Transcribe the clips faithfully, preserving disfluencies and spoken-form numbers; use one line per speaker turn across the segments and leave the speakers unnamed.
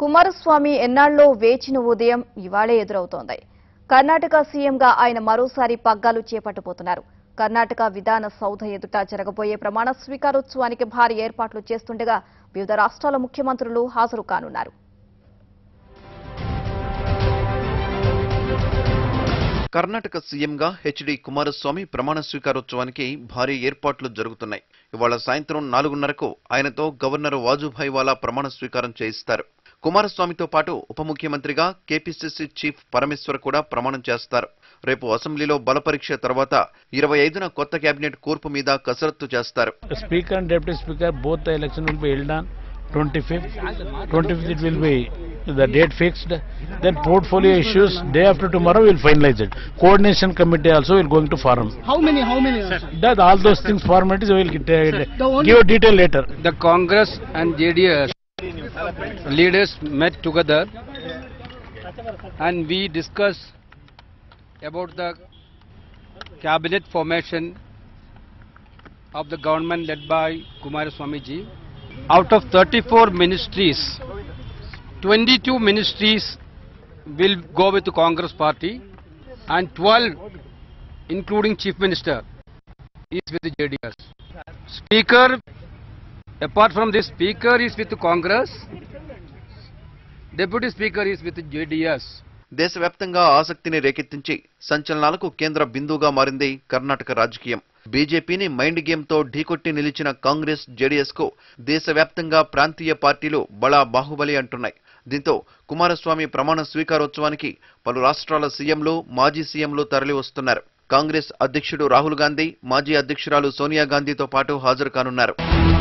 కుమారస్వామి ఎన్నాళ్ళలో వేచిన ఉదయం ఇవాళే ఎదురవుతోంది. కర్ణాటక సీఎంగా ఆయన మరోసారి పగ్గాలు చేపట్టబోతున్నారు. కర్ణాటక విధాన సౌధ ఎదుట జరగబోయే ప్రమాణ స్వీకారోత్సవానికి భారీ ఏర్పాట్లు చేస్తుండగా వివిధ రాష్ట్రాల ముఖ్యమంత్రులు హాజరు కానున్నారు.
కర్ణాటక సీఎంగా హెచ్డి కుమారస్వామి ప్రమాణ స్వీకారోత్సవానికి భారీ ఏర్పాట్లు జరుగుతున్నాయి. ఇవాళ సాయంత్రం నాలుగున్నరకు ఆయనతో గవర్నర్ వాజుభాయ్ వాలా ప్రమాణ స్వీకారం చేయిస్తారు. కుమారస్వామితో పాటు ఉప ముఖ్యమంత్రిగా కేపీసీసీ చీఫ్ పరమేశ్వర్ కూడా ప్రమాణం చేస్తారు. రేపు అసెంబ్లీలో బలపరీక్ష తర్వాత ఇరవై ఐదున కొత్త కేబినెట్ కూర్పు మీద కసరత్తు చేస్తారు.
Speaker and deputy speaker both the election will be held on twenty-fifth. twenty-fifth it will be the date fixed. Then portfolio issues day after tomorrow will finalize it. Coordination committee also will going to forum.
How many? How many?
That all those things formalities we will get, uh, give a detail later.
The Congress and J D S leaders met together and we discussed about the cabinet formation of the government led by Kumaraswamy ji. Out of thirty-four ministries, twenty-two ministries will go with the Congress party and twelve, including Chief Minister, is with the J D S. Speaker, apart from this, Speaker is with the Congress, Deputy Speaker is with the J D S.
దేశవ్యాప్తంగా ఆసక్తిని రేకెత్తించి సంచలనాలకు కేంద్ర బిందువుగా మారింది కర్ణాటక రాజకీయం. బీజేపీని mind game తో ఢీకొట్టి నిలిచిన Congress, JDS కు దేశవ్యాప్తంగా ప్రాంతీయ పార్టీలు బడా బాహుబలి అంటున్నాయి. దీంతో కుమారస్వామి ప్రమాణ స్వీకారోత్సవానికి పలు రాష్ట్రాల సీఎంలు, మాజీ సీఎంలు తరలి వస్తున్నారు. కాంగ్రెస్ అధ్యక్షుడు రాహుల్ గాంధీ, మాజీ అధ్యక్షురాలు సోనియా గాంధీతో పాటు హాజరు కానున్నారు.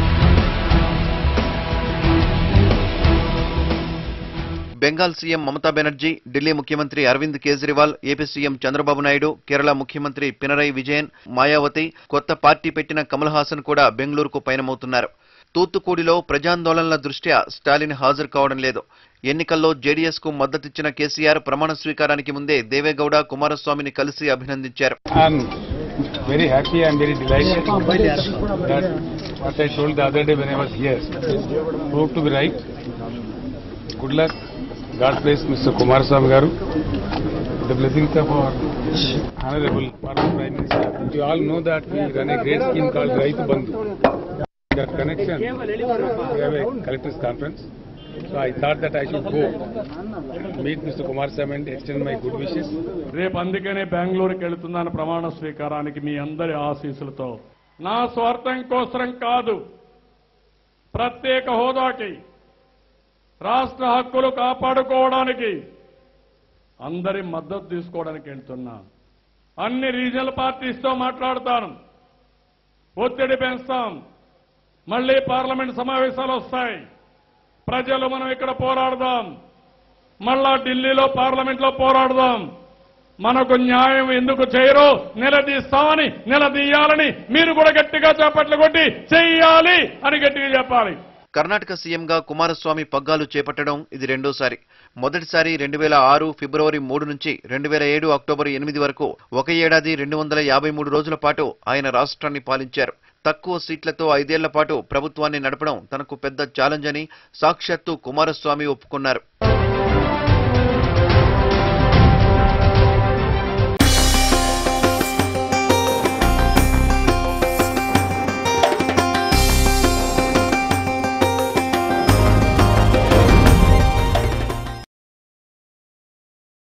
బెంగాల్ సీఎం మమతా బెనర్జీ, ఢిల్లీ ముఖ్యమంత్రి అరవింద్ కేజ్రీవాల్, ఏపీ సీఎం చంద్రబాబు నాయుడు, కేరళ ముఖ్యమంత్రి పినరయి విజయన్, మాయావతి, కొత్త పార్టీ పెట్టిన కమల్ హాసన్ కూడా బెంగళూరుకు పయనమవుతున్నారు. తూత్తుకూడిలో ప్రజాందోళనల దృష్ట్యా స్టాలిన్ హాజరు కావడం లేదు. ఎన్నికల్లో జేడీఎస్ కు మద్దతిచ్చిన కేసీఆర్ ప్రమాణ స్వీకారానికి ముందే దేవేగౌడ, కుమారస్వామిని కలిసి అభినందించారు.
Very happy, I am very delighted that what I told the other day when I was here proved to be right. Good luck. God bless Mister Kumaraswamy garu. The blessings of our honorable Prime Minister. You all know that we run a great scheme called Raitu Bandhu. That connection, we have a collectors conference. So I thought that I should go meet Mister Kumaraswamy and extend my good wishes.
రేపు అందుకనే బెంగళూరుకి వెళ్తున్నాను ప్రమాణ స్వీకారానికి మీ అందరి ఆశీస్సులతో. నా స్వార్థం కోసం కాదు, ప్రత్యేక హోదాకి, రాష్ట్ర హక్కులు కాపాడుకోవడానికి, అందరి మద్దతు తీసుకోవడానికి వెళ్తున్నా. అన్ని రీజనల్ పార్టీస్తో మాట్లాడతాను, ఒత్తిడి పెంచుతాం. మళ్లీ పార్లమెంట్ సమావేశాలు వస్తాయి. ప్రజలు మనం ఇక్కడ పోరాడదాం, మళ్ళా ఢిల్లీలో పార్లమెంట్లో పోరాడదాం. మనకు న్యాయం ఎందుకు చేయరో నిలదీస్తామని, నిలదీయాలని మీరు కూడా గట్టిగా చప్పట్లు కొట్టి చెయ్యాలి అని గట్టిగా చెప్పాలి.
కర్ణాటక సీఎంగా కుమారస్వామి పగ్గాలు చేపట్టడం ఇది రెండోసారి. మొదటిసారి రెండు వేల ఆరు ఫిబ్రవరి మూడు నుంచి రెండు వేల ఏడు అక్టోబర్ ఎనిమిది వరకు ఒక ఏడాది రెండు వందల యాభై మూడు రోజుల పాటు ఆయన రాష్ట్రాన్ని పాలించారు. తక్కువ సీట్లతో ఐదేళ్ల పాటు ప్రభుత్వాన్ని నడపడం తనకు పెద్ద ఛాలెంజ్ అని సాక్షాత్తు కుమారస్వామి ఒప్పుకున్నారు.